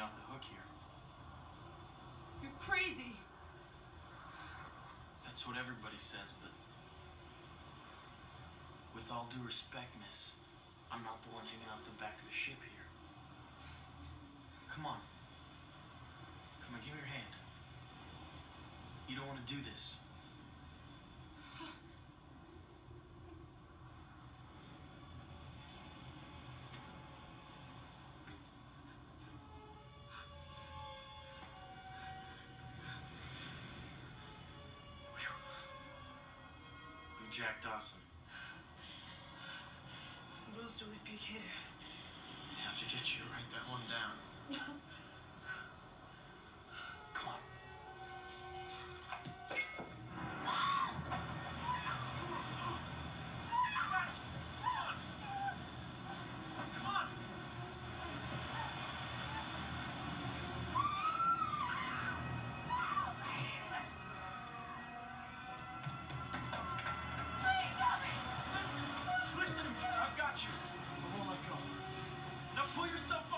off the hook here. You're crazy. That's what everybody says, but with all due respect, miss, I'm not the one hanging off the back of the ship here. Come on. Come on, give me your hand. You don't want to do this. I'm Jack Dawson. What else do we pick here? I have to get you to write that one down. Come on. Come on. Listen to me. I've got you. I won't let go. Now pull yourself